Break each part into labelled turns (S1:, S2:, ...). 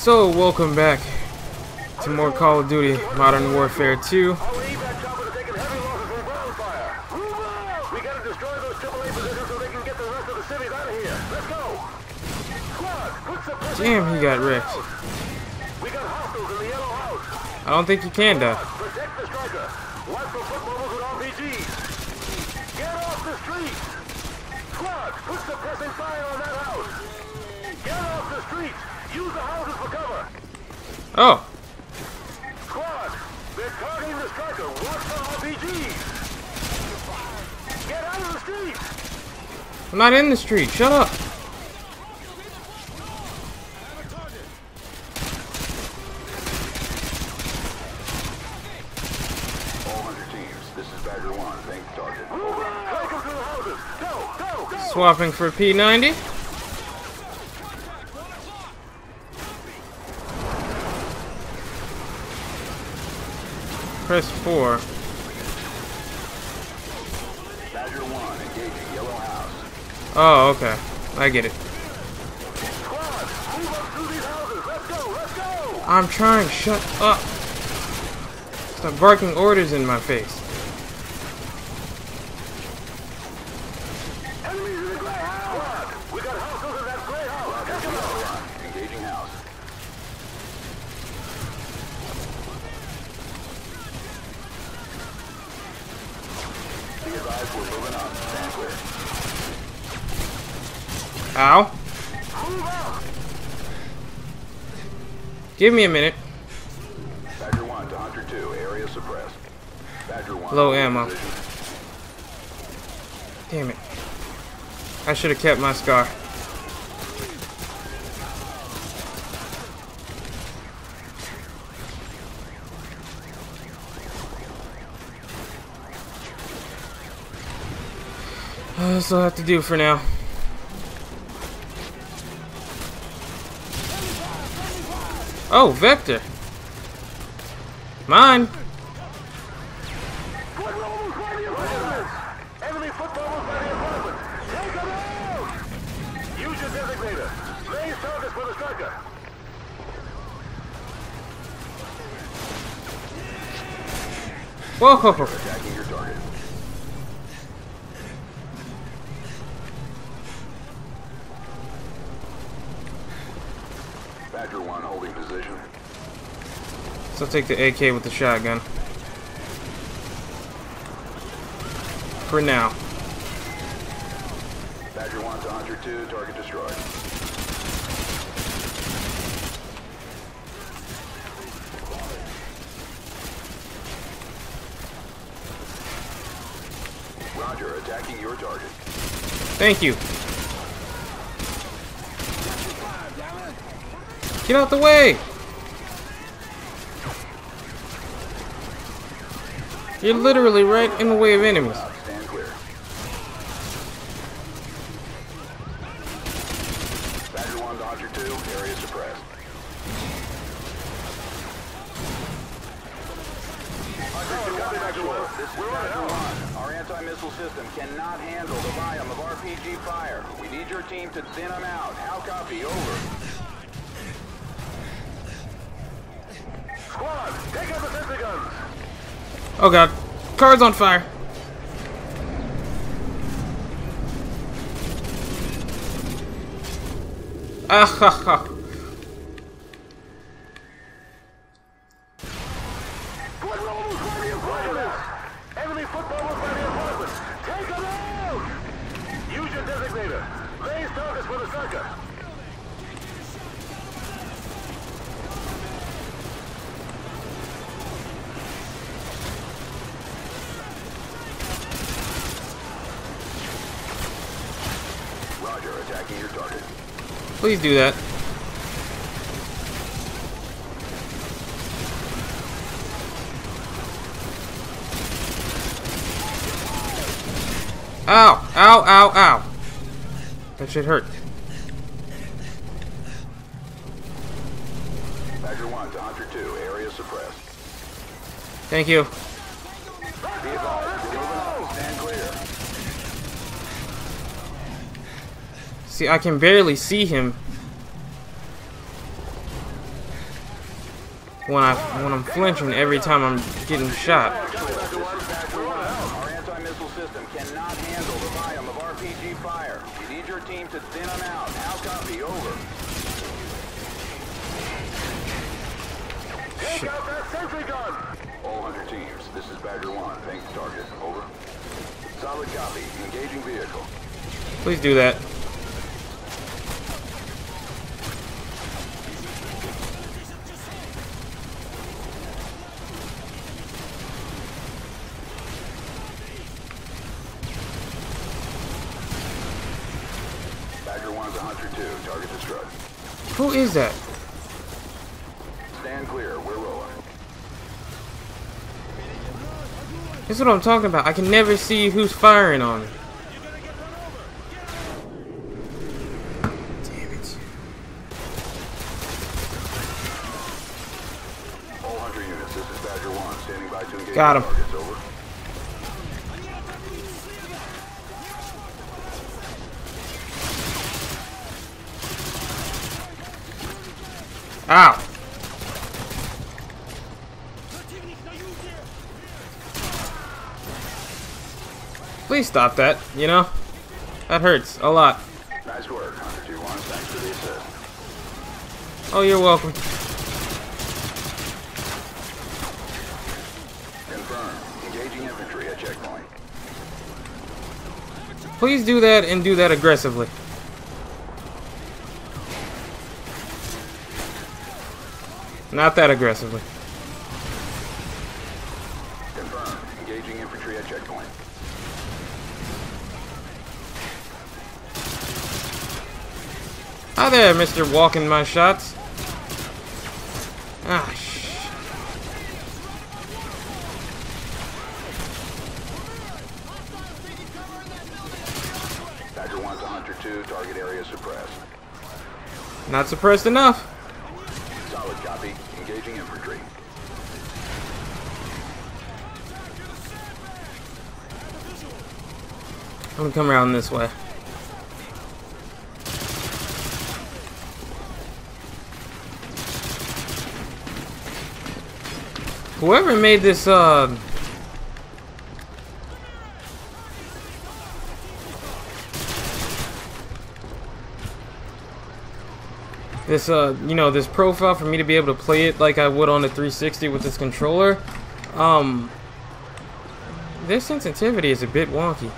S1: So, welcome back to more Call of Duty Modern Warfare 2. Damn, he got wrecked. I don't think you can die.
S2: Get off the street! Squad, put suppressing fire on that house! Get off the street! Use the houses for cover!
S1: Oh.
S2: Squad, they're targeting the striker! Watch for RPGs! Get out of the street!
S1: I'm not in the street. Shut up. Swapping for P90. Press 4. Oh, okay. I get it. I'm trying. Shut up. Stop barking orders in my face. Ow. Give me a minute.
S2: Badger 1 to Hunter 2, area suppressed. Badger 1.
S1: Low ammo. Damn it. I should have kept my scar. That's all I have to do for now. Oh, Vector. Mine.
S2: Enemy footballers by the apartment. Take them out! Use your designator. Raise targets for the striker.
S1: Whoa.
S2: Attacking your target. Badger 1 holding position.
S1: So I'll take the AK with the shotgun. For now.
S2: Badger 1 to Hunter 2, target destroyed. Roger, attacking your target.
S1: Thank you. Get out the way! You're literally right in the way of enemies.
S2: Stand clear. Badger 1 to Hunter 2, area suppressed. This is Badger 1. Our anti-missile system cannot handle the volume of RPG fire. We need your team to thin them out. How copy? Over. Squad, take out the sentry guns.
S1: Oh god. Car's on fire. Ah ha ha.
S2: Enemy footballers by the apartment. Take them out! Use your designator. Raise targets for the striker. Roger, attacking your target.
S1: Please do that. Ow! Ow! Ow! Ow! That shit hurt.
S2: Badger 1 to Hunter 2, area suppressed.
S1: Thank you.
S2: Be advised, we're moving on. Stand clear.
S1: See, I can barely see him. when I'm flinching every time I'm getting shot.
S2: Our anti-missile system cannot handle the volume of RPG fire. We need your team to thin them out. How copy? Over. Take out that sentry gun! All 100 teams, this is Badger 1. Ping target. Over. Solid copy. Engaging vehicle.
S1: Please do that.
S2: Badger 1's a Hunter 2. Target destroyed.
S1: Who is that?
S2: Stand clear. We're rolling.
S1: This is what I'm talking about. I can never see who's firing on me. Damn it.
S2: All 100 units, this is Badger 1. Standing by to engage.
S1: Got him.
S2: Targets. Over.
S1: Ow. Please stop that, you know? That hurts a lot.
S2: Nice work, Hunter 2-1. Thanks for the assist.
S1: Oh, you're welcome.
S2: Confirmed. Engaging infantry at checkpoint.
S1: Please do that and do that aggressively. Not that aggressively.
S2: Confirmed. Engaging infantry at checkpoint.
S1: Hi there, Mr. Walking my shots. Ah, shh.
S2: Badger 1's a Hunter 2. Target area suppressed.
S1: Not suppressed enough.
S2: Solid copy. Engaging infantry.
S1: I'm gonna come around this way. Whoever made this, you know, this profile for me to be able to play it like I would on the 360 with this controller, their sensitivity is a bit wonky.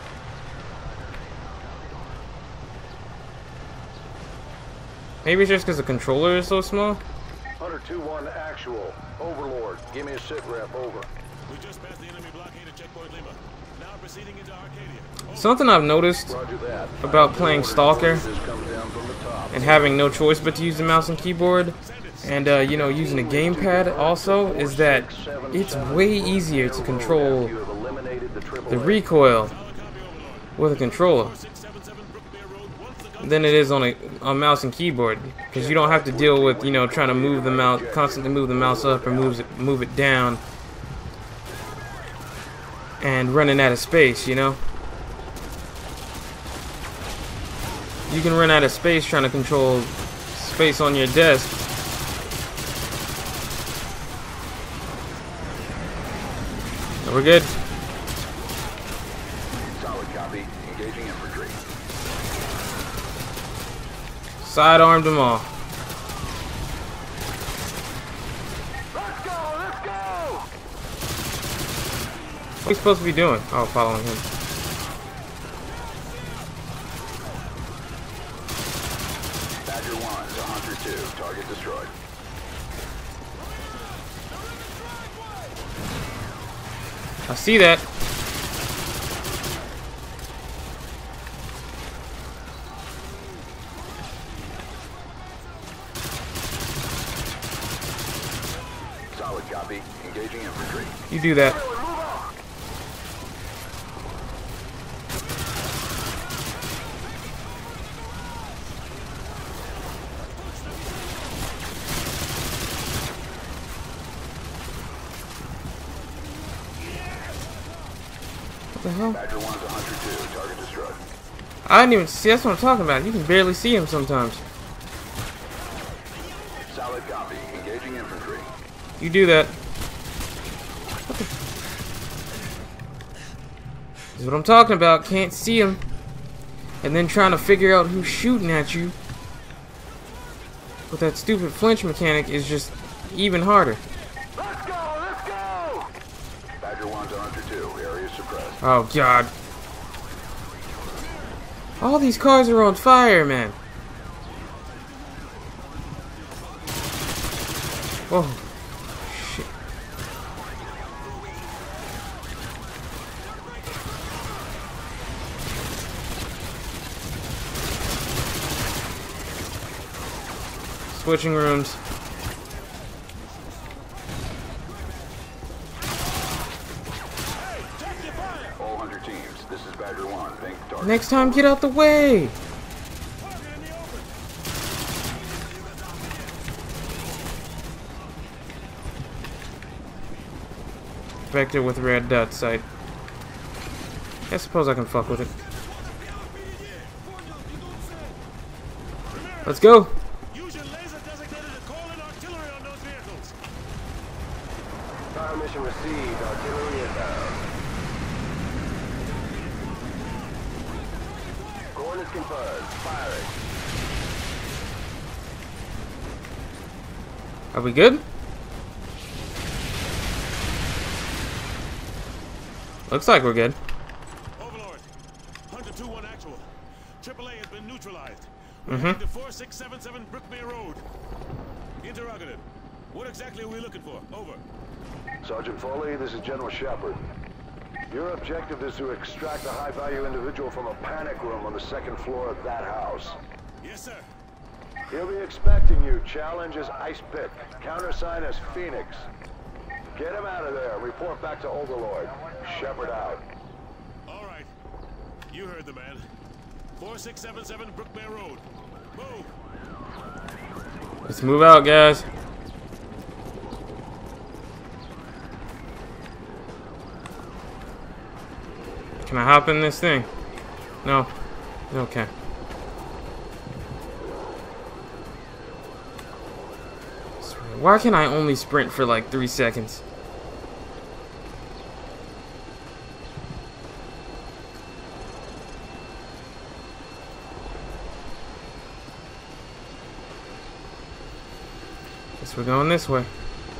S1: Maybe it's just because the controller is so small.
S3: Hunter 2-1 actual. Overlord, give me a sit rep. Over.
S4: We just passed the enemy blockade at checkpoint Lima. Now proceeding into Arcadia.
S1: Something I've noticed
S3: Roger that.
S1: about playing Stalker
S3: This comes down from the top.
S1: and having no choice but to use the mouse and keyboard, and you know, using a gamepad also, is that it's way easier to control
S3: You have eliminated the triple
S1: the recoil with a controller than it is on a mouse and keyboard, because you don't have to deal with, you know, trying to move the mouse, constantly move the mouse up or move it down and running out of space, you know. You can run out of space trying to control space on your desk. We're good.
S2: Solid copy. Engaging infantry.
S1: Sidearmed them all.
S3: Let's go! Let's go!
S1: What are we supposed to be doing? Oh, following him.
S2: Badger 1 to Hunter 2. Target destroyed.
S1: I see that.
S2: Solid copy. Engaging infantry.
S1: You do that. What the hell?
S2: Badger 1's a Hunter 2. Target destroyed.
S1: I didn't even see. That's what I'm talking about. You can barely see him sometimes.
S2: Solid Copy. Engaging infantry.
S1: You do that. This is what I'm talking about. Can't see him. And then trying to figure out who's shooting at you with that stupid flinch mechanic is just even harder.
S3: Let's go! Let's go!
S2: Badger 1 to Hunter 2. Area suppressed.
S1: Oh, God. All these cars are on fire, man. Whoa. Shit. Switching rooms.
S2: All Hunter teams. This is Badger 1. Think target.
S1: Next time, get out the way. Vector with red dot sight. I suppose I can fuck with it. Let's go.
S4: Use your laser designated to call in artillery on those vehicles.
S3: Fire mission received. Artillery inbound. Coordinates confirmed. Firing.
S1: Are we good? Looks like we're good.
S4: Overlord. Hunter 2-1 actual. AAA has been neutralized.
S1: Mm-hmm.
S4: We're heading to 4677 Brookmere Road. Interrogative. What exactly are we looking for? Over.
S3: Sergeant Foley, this is General Shepard. Your objective is to extract a high-value individual from a panic room on the second floor of that house.
S4: Yes, sir.
S3: He'll be expecting you. Challenge is Ice Pick. Countersign is Phoenix. Get him out of there. Report back to Overlord. Shepard out.
S4: All right. You heard the man. 4677 Brookmere Road. Move.
S1: Let's move out, guys. Can I hop in this thing? No. Okay. Why can I only sprint for like 3 seconds? Guess we're going this way.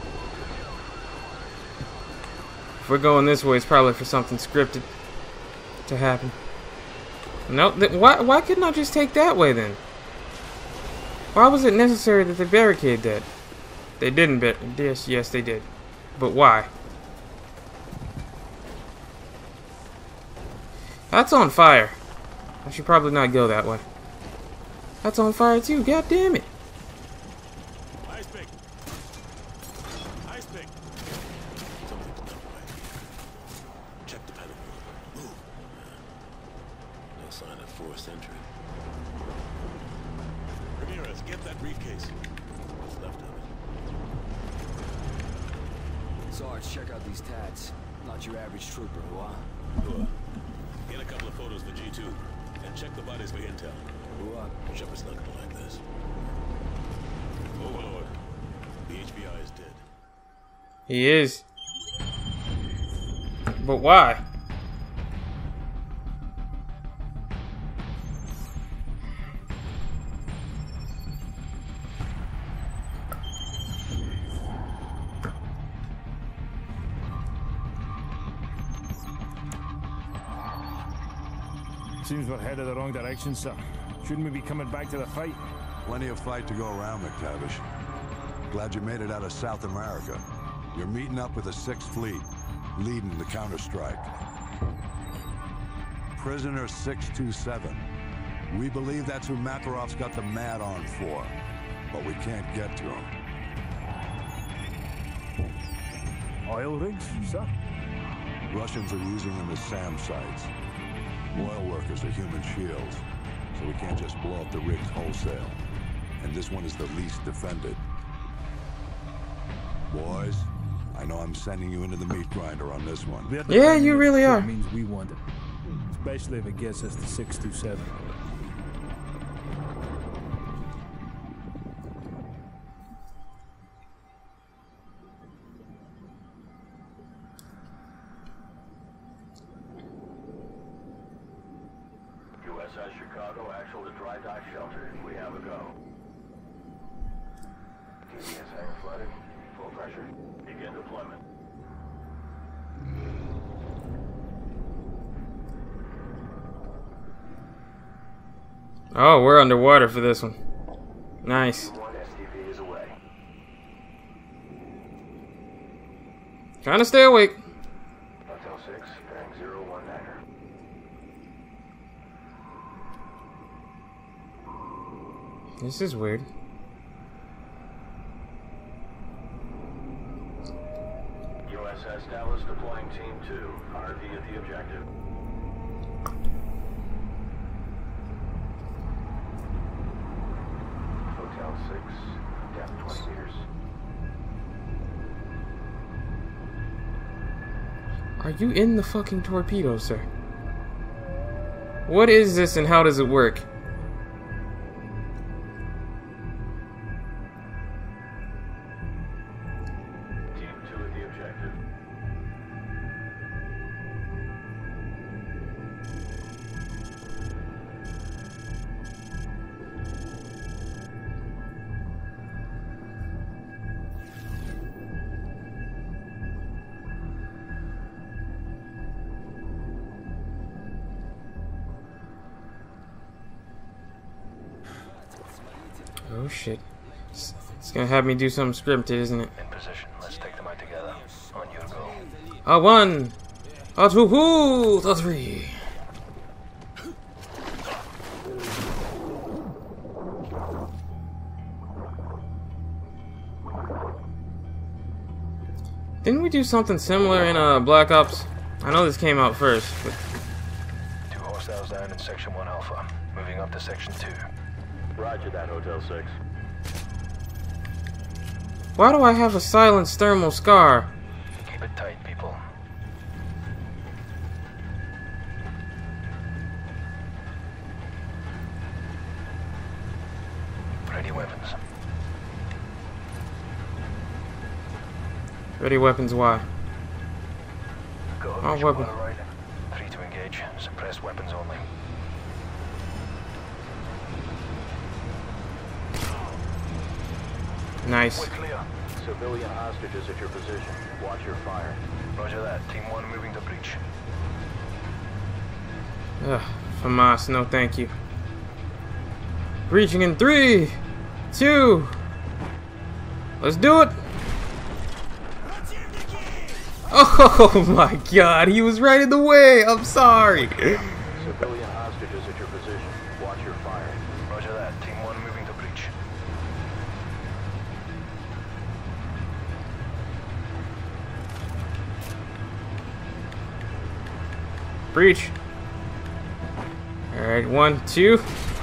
S1: If we're going this way, it's probably for something scripted to happen. No, why couldn't I just take that way then? Why was it necessary that they barricade that? They didn't, but yes, they did. But why? That's on fire. I should probably not go that way. That's on fire too. God damn it!
S4: Ice pick. Ice pick. Something's not right. Check the panic room. Move. No sign of forced entry. Ramirez, get that briefcase. What's left of it?
S5: Sarge, check out these tats. Not your average trooper, huh?
S4: Good. Get a couple of photos for G2 and check the bodies for intel. Shepard's not gonna like this. Overlord, the HBI is dead.
S1: He is. But why?
S6: Seems we're headed the wrong direction, sir. Shouldn't we be coming back to the fight?
S7: Plenty of fight to go around, McTavish. Glad you made it out of South America. You're meeting up with the 6th Fleet, leading the counterstrike. Prisoner 627. We believe that's who Makarov's got the mad on for, but we can't get to him.
S6: Oil rigs, sir?
S7: Russians are using them as SAM sites. Oil workers are human shields, so we can't just blow up the rigs wholesale. And this one is the least defended. Boys, I know I'm sending you into the meat grinder on this one.
S1: Yeah, you really are.
S6: Means we want it, especially if it gets us to 627.
S3: Cargo actual to dry dock shelter. We have a go. TDS hangar flooded. Full pressure. Begin deployment.
S1: Oh, we're underwater for this one. Nice.
S3: One STV is away.
S1: Trying to stay awake.
S3: Hotel 6, bearing 019er.
S1: This is weird.
S3: USS Dallas deploying Team 2. RV at the objective. Hotel 6, depth 20 meters.
S1: Are you in the fucking torpedo, sir? What is this and how does it work?
S3: Team 2 at the objective.
S1: Oh shit. It's gonna have me do something scripted, isn't it?
S3: In position. Let's take them out together. On you to go.
S1: A 1, a 2, a 3. Didn't we do something similar in Black Ops? I know this came out first, but
S3: 2 hostiles down in Section 1 Alpha. Moving up to Section 2. Roger that, Hotel 6.
S1: why do I have a silenced thermal scar?
S3: Keep it tight, people. Ready weapons.
S1: Ready weapons, why?
S3: Go.
S1: Oh,
S3: Which
S1: weapon.
S3: one on the right? 3 to engage. Suppressed weapons only.
S1: Nice.
S3: We're clear. Civilian hostages at your position. Watch your fire. Roger that. Team 1 moving to breach.
S1: Ugh, FAMAS, no thank you. Breaching in 3, 2. Let's do it. Oh my god, he was right in the way. I'm sorry.
S3: Civilian hostages at your position. Watch your fire. Roger that. Team 1 moving to breach.
S1: Breach. Alright, 1, 2.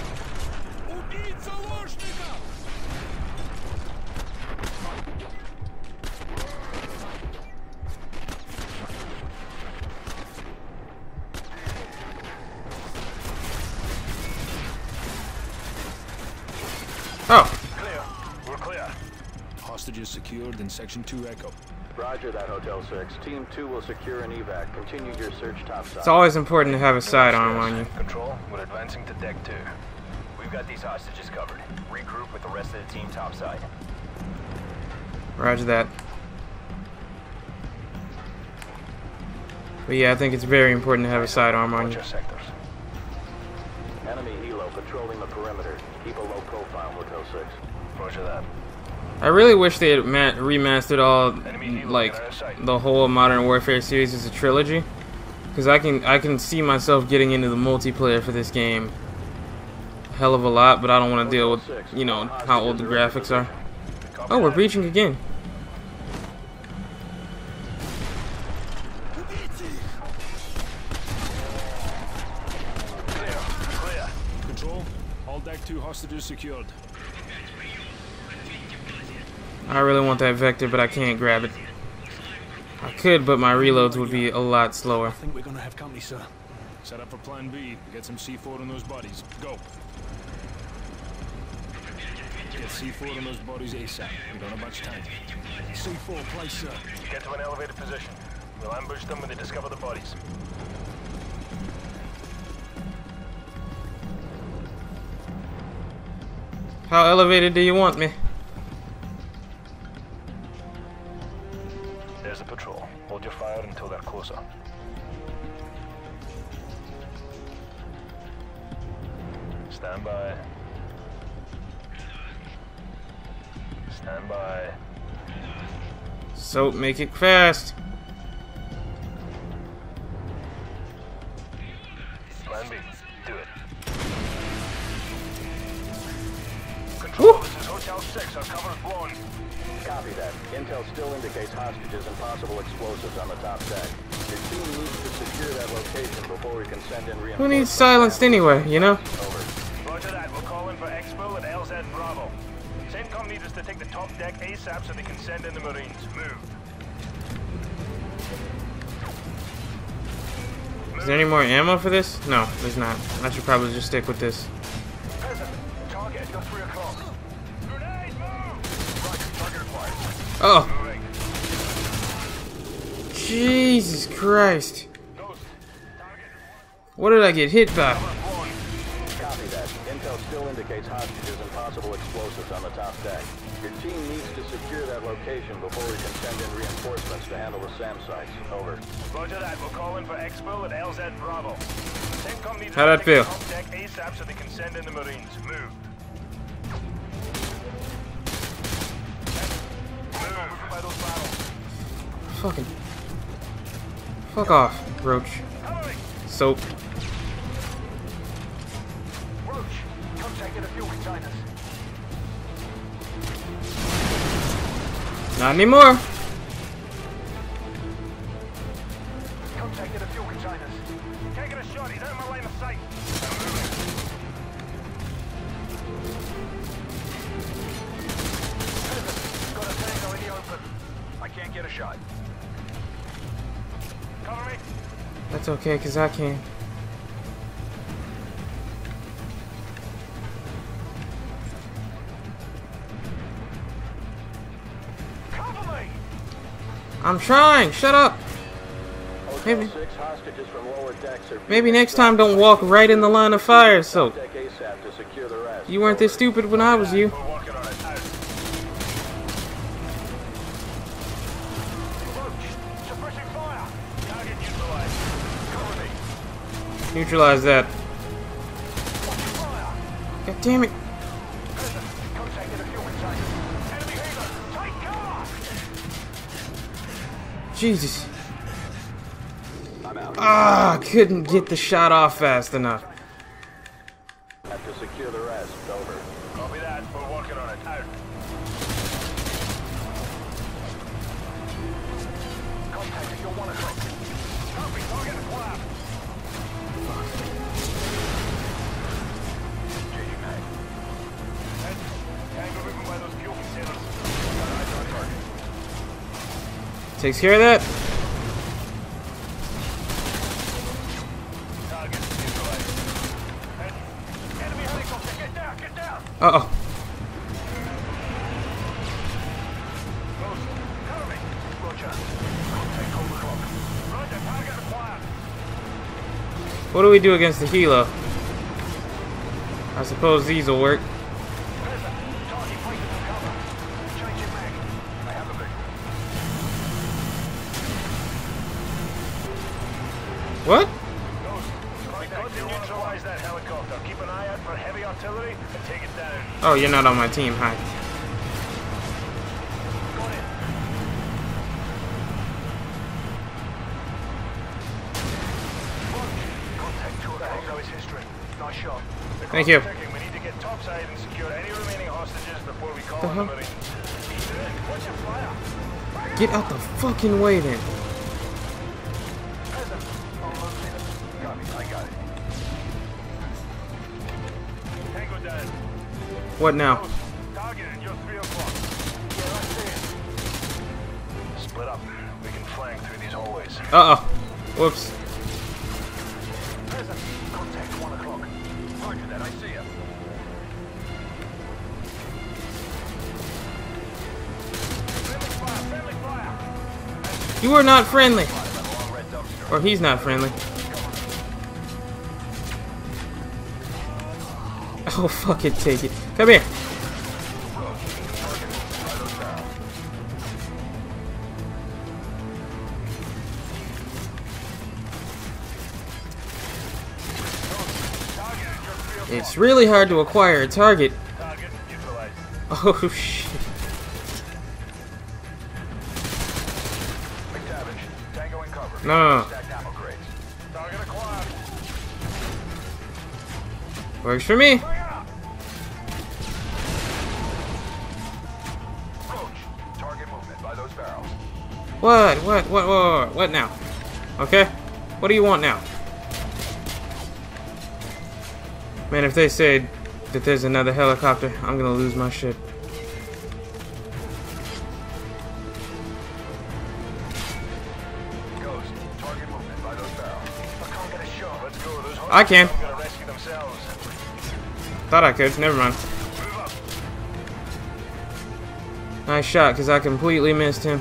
S1: Oh.
S3: Clear. We're clear.
S5: Hostages secured in Section 2 Echo.
S3: Roger that, Hotel 6. Team 2 will secure an evac. Continue your search topside.
S1: It's always important to have a sidearm on you.
S3: Control, we're advancing to deck 2.
S2: We've got these hostages covered. Regroup with the rest of the team topside.
S1: Roger that. But yeah, I think it's very important to have a sidearm on
S3: Watch
S1: you.
S3: your sectors. Enemy helo patrolling the perimeter. Keep a low profile, Hotel 6. Roger that.
S1: I really wish they had remastered all, like, the whole Modern Warfare series as a trilogy, because I can see myself getting into the multiplayer for this game a hell of a lot, but I don't want to deal with, you know, how old the graphics are. Oh, we're breaching again.
S3: Clear.
S5: Control, all deck 2 hostages secured.
S1: I really want that vector, but I can't grab it. I could, but my reloads would be a lot slower.
S5: I think we're gonna have company, sir. Set up for plan B. Get some C4 on those bodies. Go. Get C4 on those bodies ASAP. We don't have much time. C4, place, sir.
S3: Get to an elevated position. We'll ambush them when they discover the bodies.
S1: How elevated do you want me?
S5: There's a patrol. Hold your fire until they're closer. Stand by. Stand by.
S1: So make it fast.
S5: Plan B. Do it. Control, this is Hotel 6. Our cover is blown.
S2: Copy that. Intel still indicates hostages and possible explosives on the top deck. Your team needs to secure that location before we can send in reinforcements.
S1: Who needs silenced anyway, you know?
S2: Over.
S5: Roger that. We'll call in for Expo at LZ Bravo. CENTCOM needs us to take the top deck ASAP so they can send in the Marines. Move.
S1: Is there any more ammo for this? No, there's not. I should probably just stick with this.
S5: Target at your 3 o'clock. Grenade, move! Roger, target acquired.
S1: Oh,
S5: Moving.
S1: Jesus Christ.
S5: Ghost. Target.
S1: What did I get hit by?
S5: Blown.
S2: Copy that. Intel still indicates hostages and possible explosives on the top deck. Your team needs to secure that location before we can send in reinforcements to handle the SAM sites. Over.
S5: Roger that. We'll call in for Expo at LZ Bravo. CENTCOM needs
S1: How'd
S5: us
S1: that
S5: to take
S1: feel?
S5: the top deck ASAP so they can send in the Marines. Move. Move by those battles.
S1: Fucking. Fuck off, Roach.
S5: Cover me.
S1: Soap.
S5: Roach, contact in the fuel containers.
S1: Not anymore.
S5: Contact in the fuel containers. Taking a shot. He's out of my line of sight. I'm moving. Got a tango in the open. I can't get a shot. Cover me.
S1: That's okay, cause I can.
S5: Cover me.
S1: I'm trying. Shut up.
S2: Hotel
S1: Maybe.
S2: 6 hostages from lower decks are
S1: Maybe next time don't walk right in the line of fire, so.
S2: deck ASAP to secure the rest.
S1: You weren't this stupid when I was you.
S5: We're working on it. Out. Roach, suppressing fire. Target neutralized. Cover me.
S1: Neutralize that.
S5: Fire.
S1: God damn it.
S5: Contact in the fuel containers. Enemy healer. Take cover.
S1: Jesus.
S2: I'm out.
S1: Ah, I couldn't get the shot off fast enough.
S2: Have to secure the rest. Over.
S5: Copy that. We're working on it. Out. Contact at your 1 o'clock. Copy. Target acquired. Changing mag. Head. Tango moving by those fuel containers. Got eyes on target.
S1: Takes care of that.
S5: Target neutralized. Head. Enemy helicopter. Get down. Get down.
S1: Uh-oh.
S5: Ghost. Cover me. Roger. Contact hold the clock. Roger. Target acquired.
S1: What do we do against the helo? I suppose these will work.
S5: Target waiting for cover. Changing mag. I have a visual.
S1: What?
S5: Ghost. We've got to neutralize that helicopter. Keep an eye out for heavy artillery and take it down.
S1: Oh, you're not on my team. Hi.
S5: Got it. Contact to the hangar is history. Nice shot. The
S1: Thank you.
S5: clock's ticking. We need to get topside and secure any remaining hostages before we call on the
S1: hell?
S5: Marines. Watch your fire.
S1: Get out the fucking way then.
S5: Present. Almost hit it. Copy. I got it. Tango down.
S1: What now?
S5: Ghost. Target at your 3 o'clock. Yeah, I see it. Split up. We can flank through these hallways.
S1: Uh-oh. Whoops.
S5: Present. Contact 1 o'clock. Roger that. I see you. Friendly fire. Friendly fire.
S1: You are not friendly.
S5: Long red dumpster.
S1: Or he's not friendly. Oh, fucking take it. Come here. It's really hard to acquire a target.
S5: Target neutralized.
S1: Oh shit.
S5: McTavish, Tango in cover.
S1: No.
S5: Stacked ammo crates. Target acquired.
S1: Works for me.
S5: Bring it up. Roach, target movement by those barrels.
S1: What now? Okay. What do you want now? Man, if they say that there's another helicopter, I'm gonna lose my shit.
S5: Ghost, target movement by those barrels. I can't get a shot. Let's go. Those
S1: I can.
S5: are gonna rescue themselves.
S1: Thought I could. Never mind.
S5: Move up.
S1: Nice shot, because I completely missed him.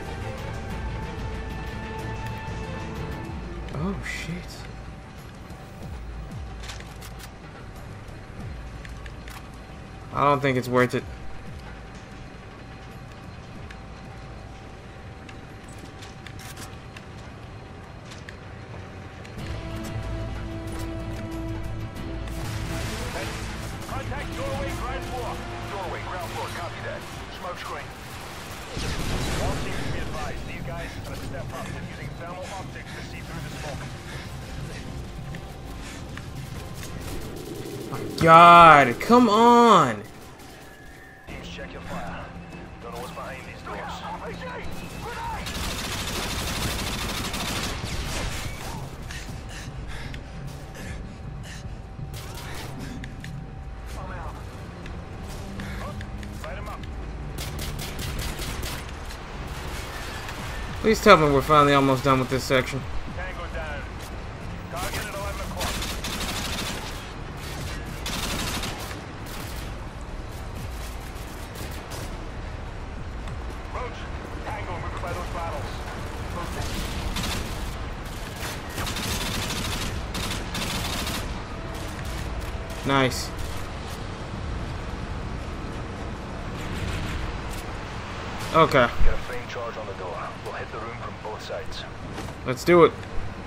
S1: Oh, shit. I don't think it's worth it.
S5: Contact doorway, ground floor. Doorway, ground floor. Copy that. Smoke screen. All teams be advised. These guys are gonna step up. They're using thermal optics to see through the smoke.
S1: God, come on.
S5: Teams, check your fire. Don't know what's behind these doors. I'm out. Light him up.
S1: Please tell me we're finally almost done with this section.
S5: Tango down. Target at 11 o'clock. Roach, Tango moving by those battles.
S1: Nice. Okay,
S5: Get a frame charge on the door. We'll hit the room from both sides.
S1: let's do it.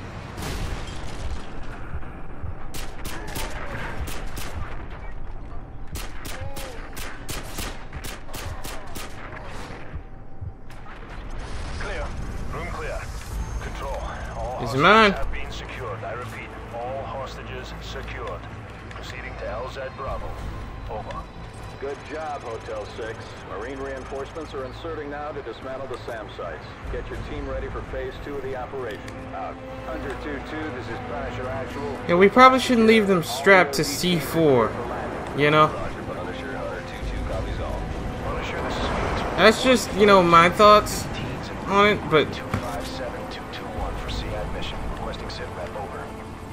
S5: Clear. Room clear. Control. All
S1: It's
S5: hostages
S1: mine.
S5: have been secured. I repeat, all hostages secured. Proceeding to LZ Bravo. Over.
S2: Good job, Hotel 6. Marine reinforcements are inserting now to dismantle the SAM sites. Get your team ready for phase 2 of the operation. Out. Hunter 2-2, this is Punisher Actual.
S1: Yeah, we probably shouldn't leave them strapped to C4. You know?
S2: Roger, Punisher. Hunter 2-2 copies all.
S5: Punisher, this is Phoenix.
S1: That's just, you know, my thoughts on it, but
S5: 257221 for CAD mission. Requesting sitrep over.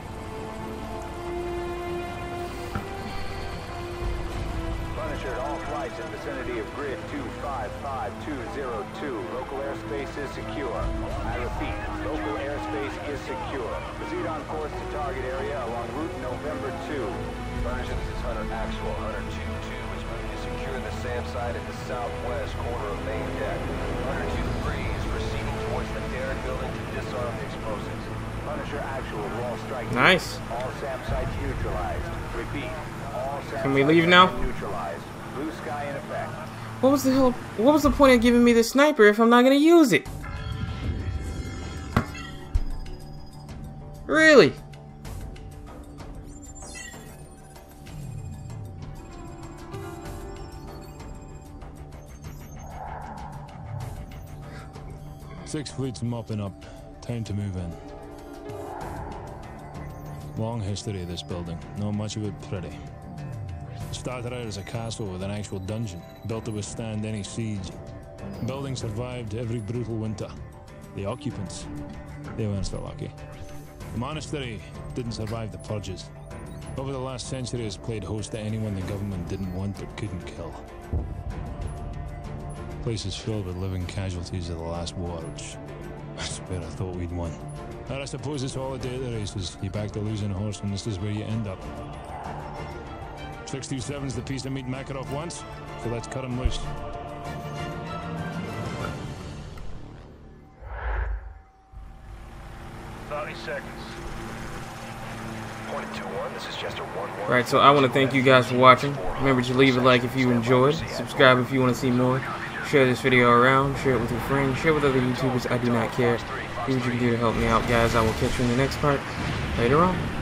S3: Punisher, all flights in vicinity of grid 255202. Local airspace is secure. I repeat, local airspace is secure. Proceed on course to target area along route November 2.
S2: Punisher, this is Hunter Actual. Hunter 2-2 is moving to secure the SAM site at the southwest corner of main deck. Hunter 2-3 is proceeding towards the Derrick building to disarm the explosives.
S3: Punisher Actual, all strike.
S1: nice.
S3: All SAM sites neutralized. Repeat, all SAM
S1: Can we
S3: sites
S1: leave
S3: have
S1: now?
S3: been neutralized. Blue sky in effect.
S1: What was the hell? What was the point of giving me the sniper if I'm not gonna use it? Really?
S6: Six fleets mopping up. Time to move in. Long history of this building. Not much of it pretty. Started out as a castle with an actual dungeon, built to withstand any siege. The building survived every brutal winter. The occupants, they weren't so lucky. The monastery didn't survive the purges. Over the last century, it's played host to anyone the government didn't want but couldn't kill. The place is filled with living casualties of the last war, which I swear I thought we'd won. And I suppose it's all a day of the races. You back the losing horse, and this is where you end up. 627's the piece of meat Makarov wants, so let's cut him loose.
S5: Seconds.
S2: Point 2-1, this is Chester 1-1.
S1: Right, so I want to thank you guys for watching. Remember to leave a like if you enjoyed. Subscribe if you want to see more. Share this video around. Share it with your friends. Share with other YouTubers. I do not care. Do what you can do to help me out, guys. I will catch you in the next part later on.